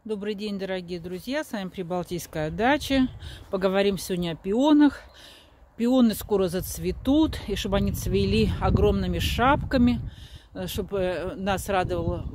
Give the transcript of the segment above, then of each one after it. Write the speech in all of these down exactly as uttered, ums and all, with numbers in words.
Добрый день, дорогие друзья! С вами Прибалтийская дача. Поговорим сегодня о пионах. Пионы скоро зацветут, и чтобы они цвели огромными шапками, чтобы нас радовал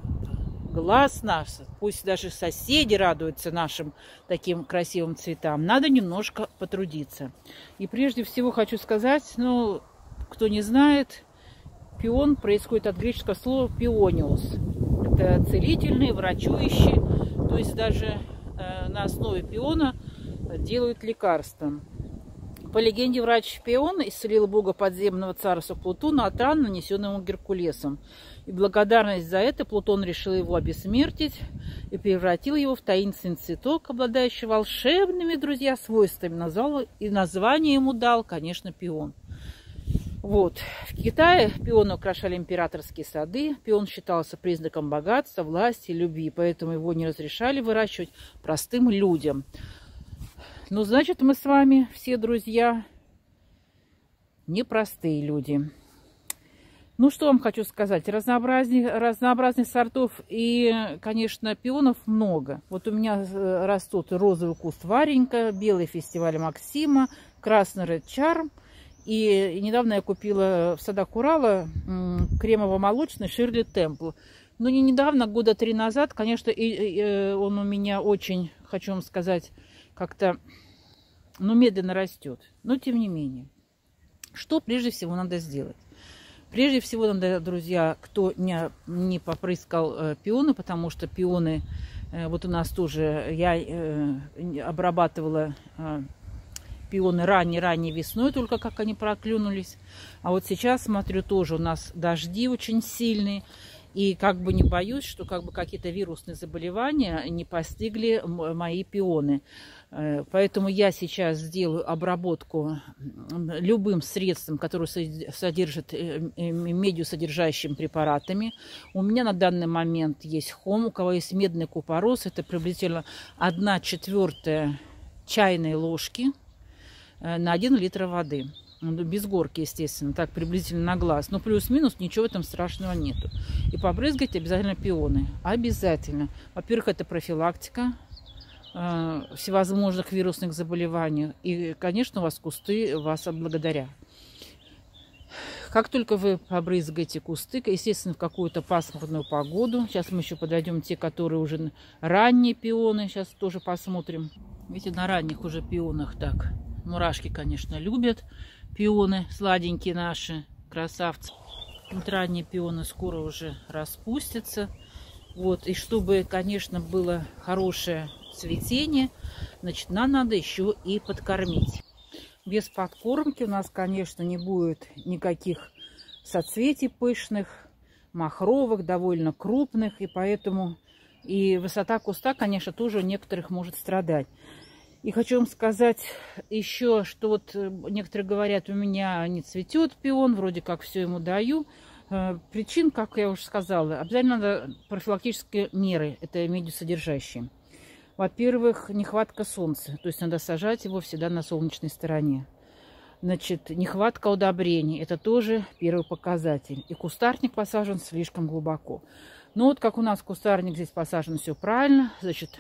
глаз наш, пусть даже соседи радуются нашим таким красивым цветам, надо немножко потрудиться. И прежде всего хочу сказать, ну, кто не знает, пион происходит от греческого слова пиониус. Это целительный, врачующий, то есть даже э, на основе пиона делают лекарства. По легенде, врач Пион исцелил бога подземного царства Плутона от ран, нанесенных ему Геркулесом. И благодарность за это Плутон решил его обессмертить и превратил его в таинственный цветок, обладающий волшебными, друзья, свойствами. Назвал, и название ему дал, конечно, пион. Вот. В Китае пионы украшали императорские сады. Пион считался признаком богатства, власти, любви, поэтому его не разрешали выращивать простым людям. Ну, значит, мы с вами все, друзья, непростые люди. Ну, что вам хочу сказать. Разнообразных, разнообразных сортов и, конечно, пионов много. Вот у меня растут розовый куст Варенька, белый фестиваль Максима, красный Ред Чарм. И недавно я купила в садах Урала кремово-молочный Ширли Темпл. Но не недавно, года три назад, конечно, и, и, он у меня очень, хочу вам сказать, как-то, ну, медленно растет. Но, тем не менее, что прежде всего надо сделать? Прежде всего надо, друзья, кто не, не попрыскал э, пионы, потому что пионы, э, вот у нас тоже, я э, обрабатывала э, пионы ранней-ранней весной, только как они проклюнулись. А вот сейчас, смотрю, тоже у нас дожди очень сильные. И как бы не боюсь, что как бы какие-то вирусные заболевания не постигли мои пионы. Поэтому я сейчас сделаю обработку любым средством, которое содержит медиусодержащими препаратами. У меня на данный момент есть хом, у кого есть медный купорос, это приблизительно одна четвертая чайной ложки на один литр воды. Без горки, естественно, так приблизительно на глаз. Но плюс-минус ничего в этом страшного нету. И побрызгать обязательно пионы. Обязательно. Во-первых, это профилактика э, всевозможных вирусных заболеваний. И, конечно, у вас кусты вас отблагодарят. Как только вы побрызгаете кусты, естественно, в какую-то пасмурную погоду. Сейчас мы еще подойдем те, которые уже ранние пионы. Сейчас тоже посмотрим. Видите, на ранних уже пионах так. Мурашки, конечно, любят пионы, сладенькие наши, красавцы. Вот ранние пионы скоро уже распустятся. Вот. И чтобы, конечно, было хорошее цветение, значит, нам надо еще и подкормить. Без подкормки у нас, конечно, не будет никаких соцветий пышных, махровых, довольно крупных. И поэтому и высота куста, конечно, тоже у некоторых может страдать. И хочу вам сказать еще, что вот некоторые говорят, у меня не цветет пион, вроде как все ему даю. Причин, как я уже сказала, обязательно надо профилактические меры, это медиусодержащие. Во-первых, нехватка солнца, то есть надо сажать его всегда на солнечной стороне. Значит, нехватка удобрений, это тоже первый показатель. И кустарник посажен слишком глубоко. Но вот как у нас кустарник здесь посажен, все правильно, значит,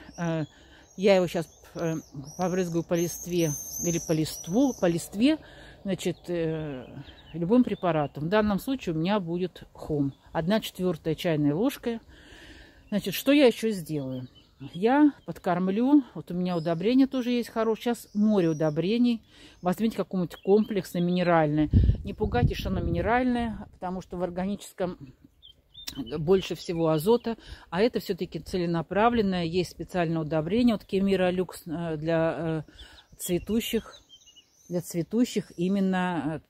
я его сейчас побрызгаю по листве или по листву, по листве, значит, э, любым препаратом. В данном случае у меня будет хом. Одна четвертая чайная ложка. Значит, что я еще сделаю? Я подкормлю. Вот у меня удобрение тоже есть хорошее. Сейчас море удобрений. Возьмите какое-нибудь комплексное, минеральное. Не пугайтесь, что оно минеральное, потому что в органическом больше всего азота, а это все-таки целенаправленное. Есть специальное удобрение от Кемира Люкс для цветущих, для цветущих именно,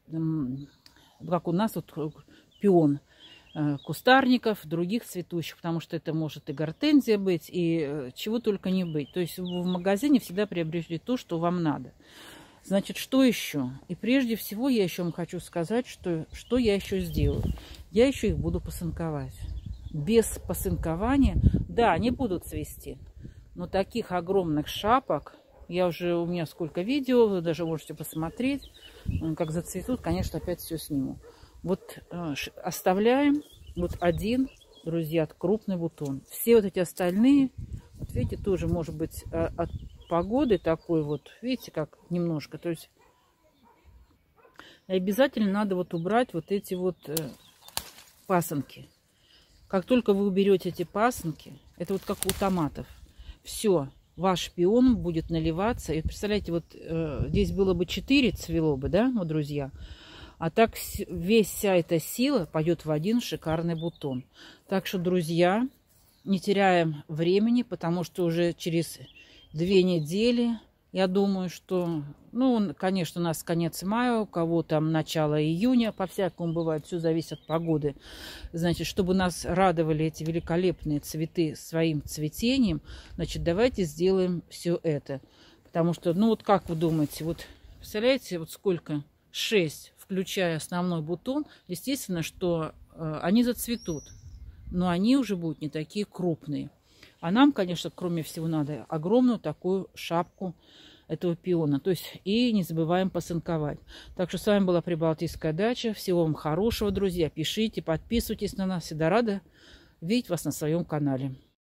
как у нас вот пион, кустарников, других цветущих, потому что это может и гортензия быть, и чего только не быть. То есть в магазине всегда приобретите то, что вам надо. Значит, что еще? И прежде всего я еще вам хочу сказать, что, что я еще сделаю. Я еще их буду посынковать. Без посынкования, да, они будут цвести, но таких огромных шапок, я уже, у меня сколько видео, вы даже можете посмотреть, как зацветут, конечно, опять все сниму. Вот э, оставляем вот один, друзья, крупный бутон. Все вот эти остальные вот видите, тоже может быть от погоды такой вот, видите, как немножко, то есть обязательно надо вот убрать вот эти вот пасынки. Как только вы уберете эти пасынки, это вот как у томатов, все, ваш пион будет наливаться. И представляете, вот э, здесь было бы четыре, цвело бы, да, вот, друзья. А так весь, вся эта сила пойдет в один шикарный бутон. Так что, друзья, не теряем времени, потому что уже через две недели, я думаю, что, ну, конечно, у нас конец мая, у кого там начало июня, по-всякому бывает, все зависит от погоды. Значит, чтобы нас радовали эти великолепные цветы своим цветением, значит, давайте сделаем все это. Потому что, ну, вот как вы думаете, вот, представляете, вот сколько? шесть, включая основной бутон, естественно, что э, они зацветут, но они уже будут не такие крупные. А нам, конечно, кроме всего, надо огромную такую шапку этого пиона. То есть и не забываем посынковать. Так что с вами была Прибалтийская дача. Всего вам хорошего, друзья. Пишите, подписывайтесь на нас. Всегда рада видеть вас на своем канале.